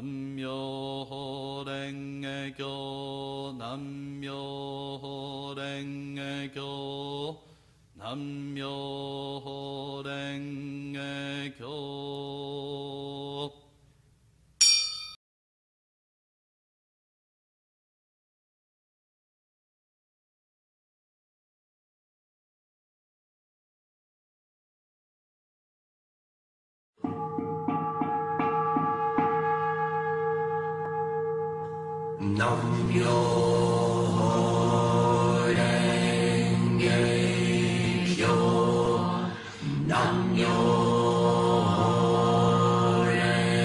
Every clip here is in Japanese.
南無妙法蓮華経南無妙法蓮華経南無妙法蓮華経南無妙法蓮華経南無妙法蓮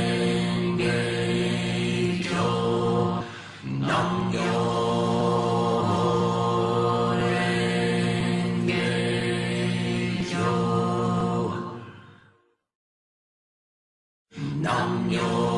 華経南無妙法蓮華経南無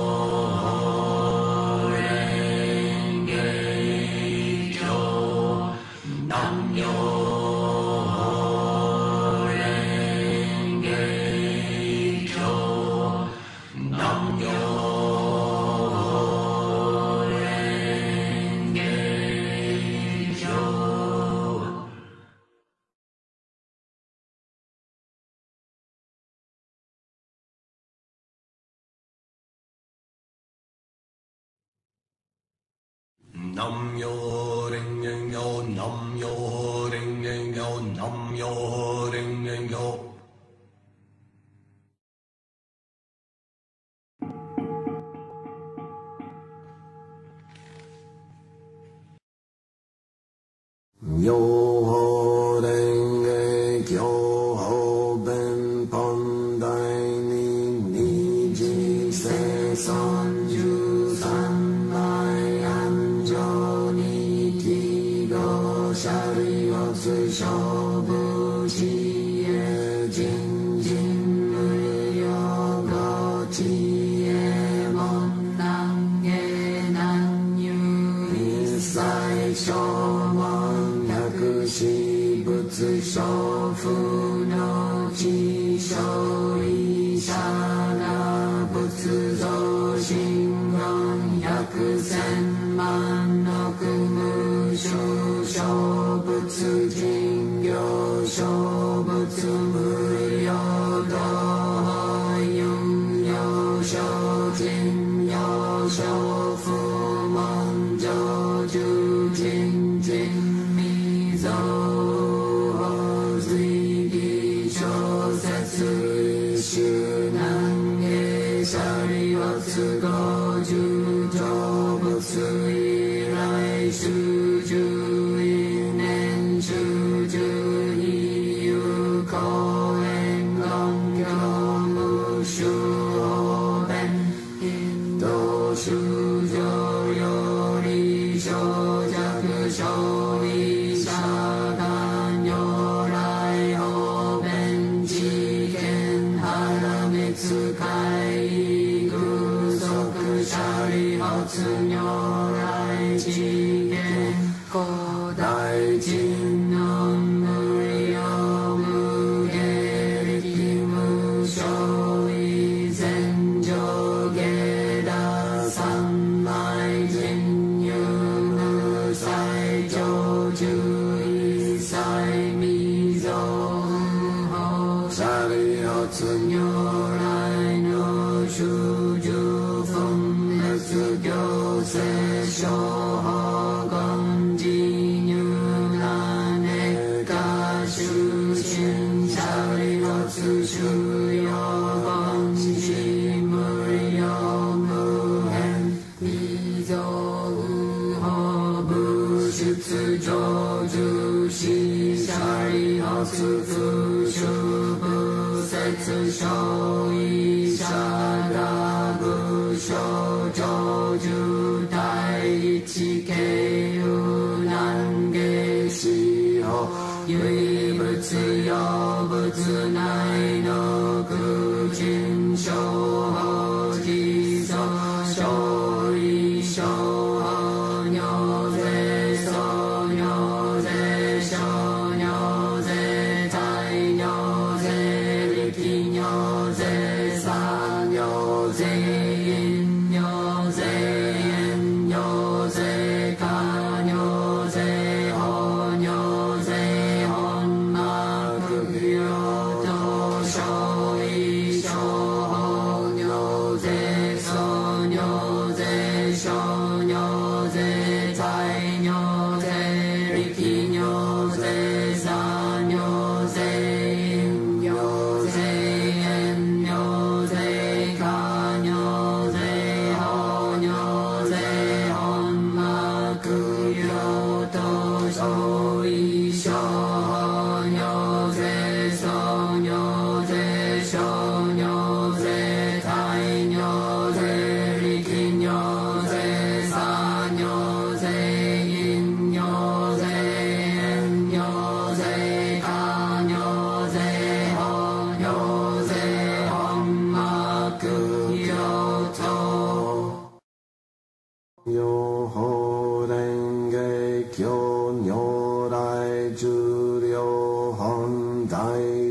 南無妙法蓮華経南無妙法蓮華経南無妙法蓮華経妙法蓮華経方便本大に二次生産13枚安城に記号シャリオツ勝負知恵人人無料語知恵門難下難入一切小門百死仏小父の知小医者な仏像心論百千万の無償小仏人形小仏無料道四行小人行小父門上十人人未造随義小説集難下シャリオツ五十成仏以来数十億年数十億有公園論教無種方便印度修上より小弱小医者が如来方便知見原滅開具足シャリオツ如来知見古代人の無料無下力無償意前上下打三昧人有無際上中一切未造法シャリオツ如来の種々分別行政小法言自入難下出身シャリオツ収容言子無料無変未造法物質上重視シャリオツ不修不説小医者が部省長寿第一形有難下司法唯仏有仏内の空人小法自相小医小法尿税小尿税小尿税大尿税力尿税三尿税陰尿量本第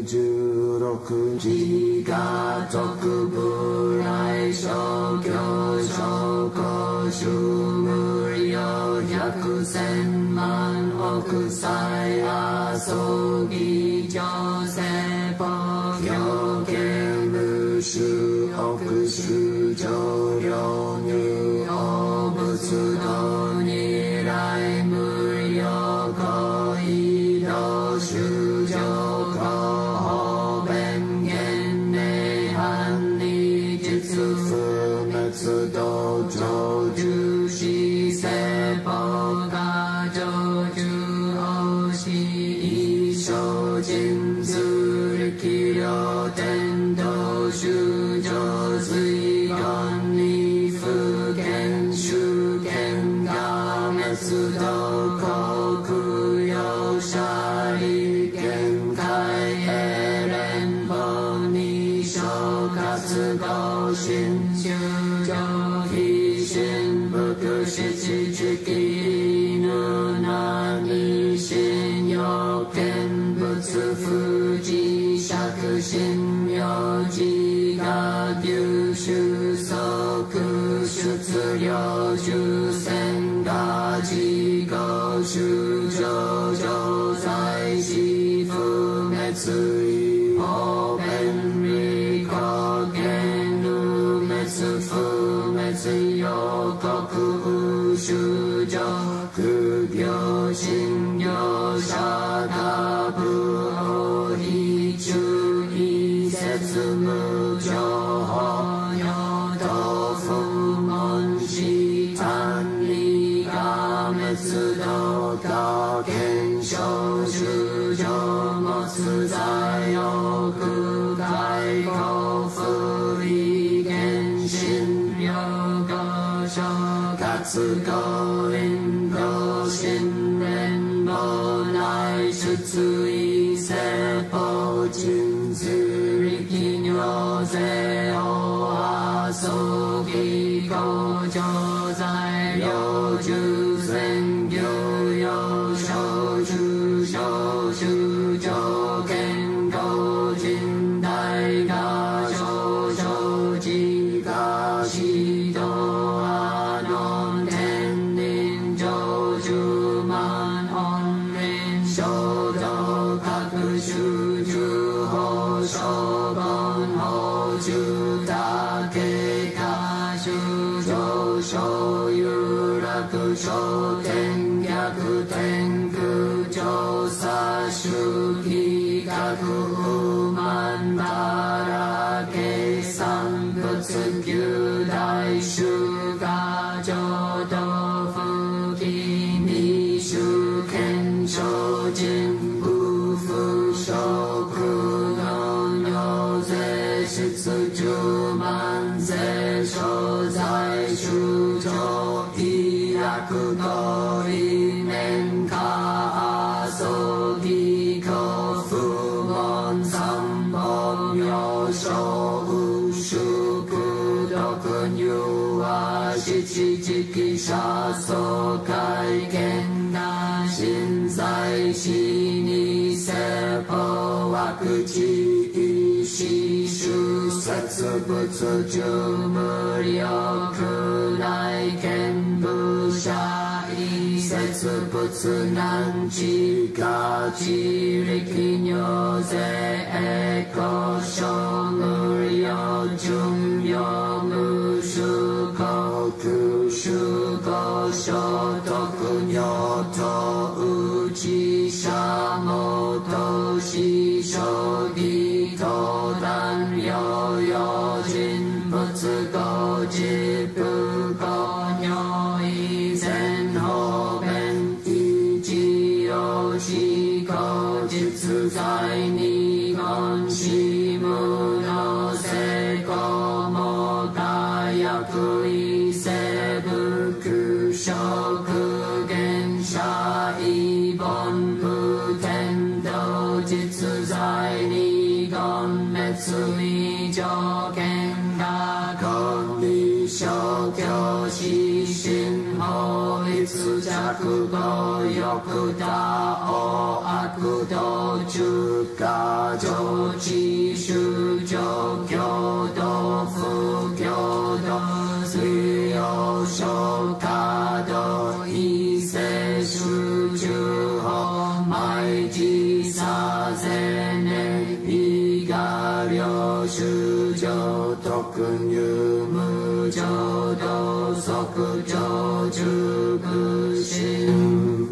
16自家族部来諸教諸公衆無料百千万億歳遊戯女性法表現無種億種上量入応仏道如来無料行為道修上法弁言涅槃理実不滅道成就死世法華成就応死一生尽自力量天道修上随願理不見修見が滅道航空用者利見海永連邦に諸活動心修上非心福七時犬なに心欲見仏不自釈心名自我九種即出量修仙が自我修上上在死不滅法弁理果見無滅不滅予告修上苦行心行者が不法非中異説無情法要道不問死単理が滅道が見性修上没在欲界幸福意見心量合所活動因果心連謀内出異世法人自力尿税法遊戯工場材料重宣業用小中小中条件個人大が少々自が指導あの天輪上十万本輪衝動各種重法小本法重大経過修上昇有楽昇天逆天空調査周期各不満ばら計算物九大修が浄土不義未修見精進不不小苦の尿税出十万税所在修上医薬行為年下遊戯行不問三本名称無宿毒入は七時期者相会見が心在死に世法枠地意思修説仏十無量空来見武者意説仏難知が自力尿税故障無量順量無種国種故障徳尿と内者もとし生義登壇療養人物語自部語尿意全方便一応思考実在二言死無の成功も大役異世福食現者異凡不天道実在二言滅異条件が根理消去死心法律者釈語欲他を悪道中華上智修上共同不共同水曜小華道異性集中法毎日させねいが領修上特入無常道即上熟心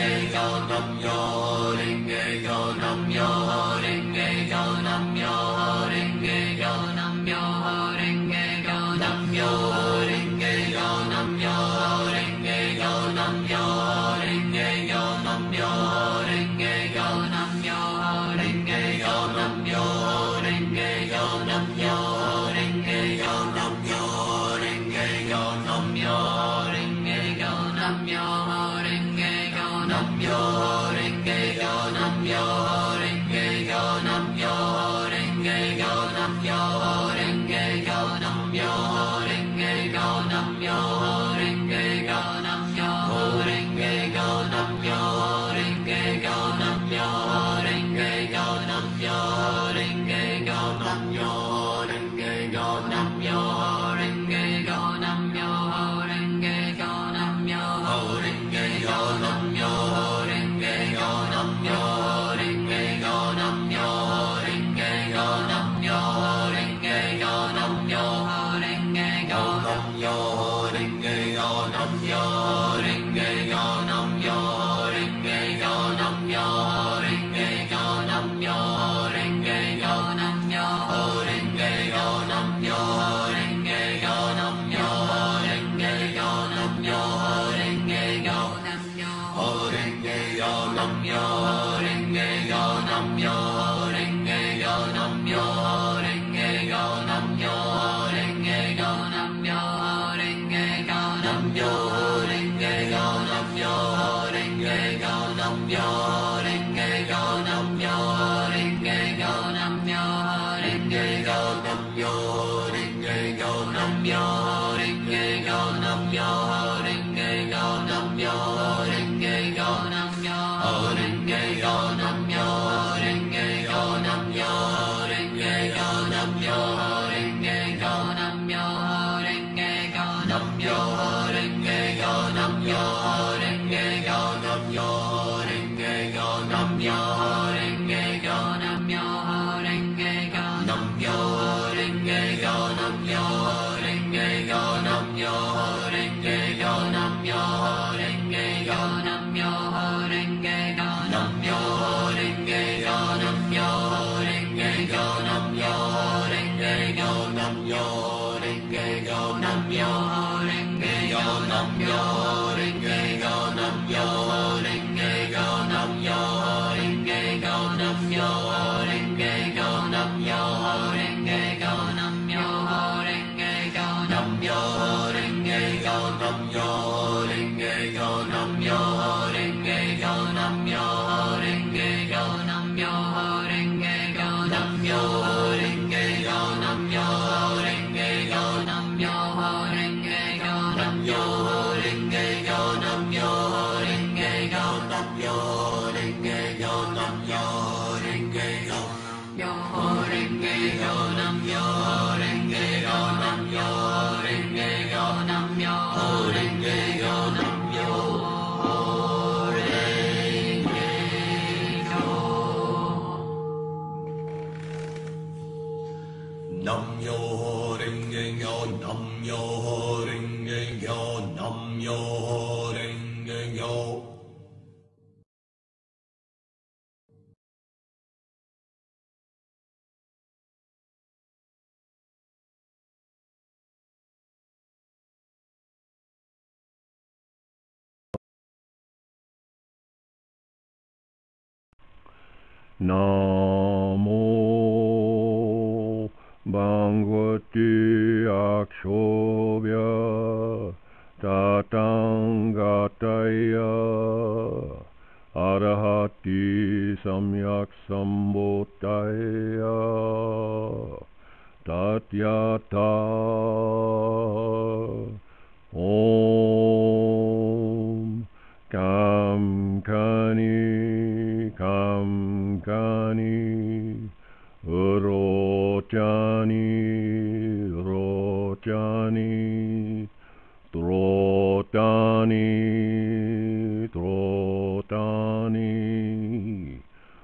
Nam Myoho Renge Kyō, Nam Myoho Namo Bhagavate Akshobhya Tatangataya Arahati Samyak Sambodhaya Tatyata Om Kam Kani Kam Kani Rochani Rochani Trotani Trotani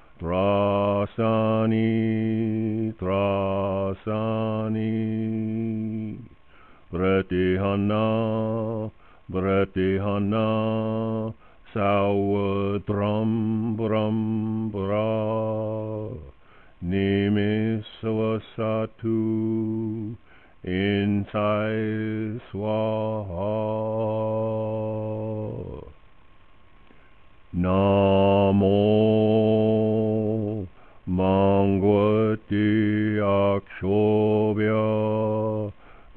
Trasani Trasani Pratihana Pratihana Sawadram Bram Bra Nimisvasatu inside swaha. Namo Mangvati Akshobhya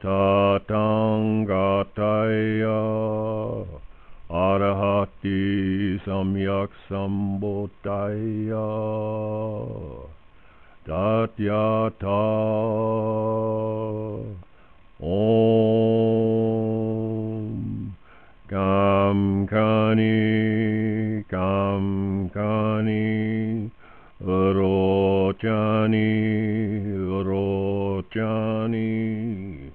Tatangataya Arahati Samyak Sambodhaya Tatyata Om Kam Kani Kam Kani Rochani Rochani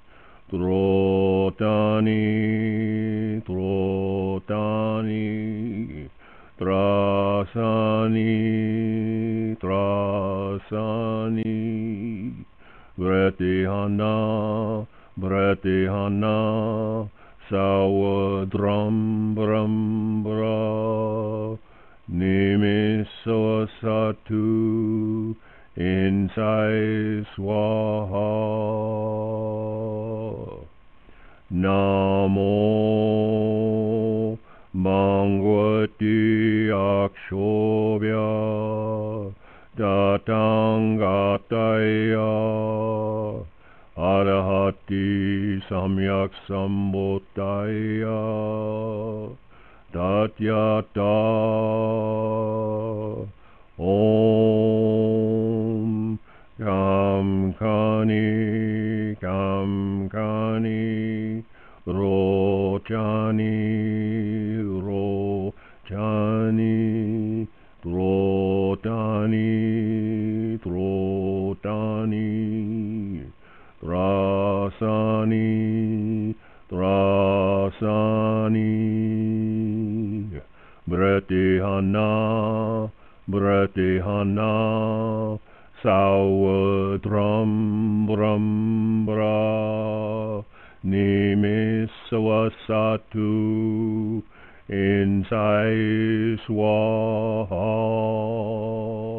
Trotani Trotani Trasani Trasani Vretihana Vretihana Sawadram Bram Bra Nimisasatu Insai Swaha Namo Mangvati Akshobhya Datangataya Arahati Samyak Sambodhaya Tatyata Om Kam Kani Kam Kani Rochani Rochani Trotani Trotani Trasani Trasani Vretihana Vretihana Sawadram Brahmbra Nimisavasatu Insai Swaha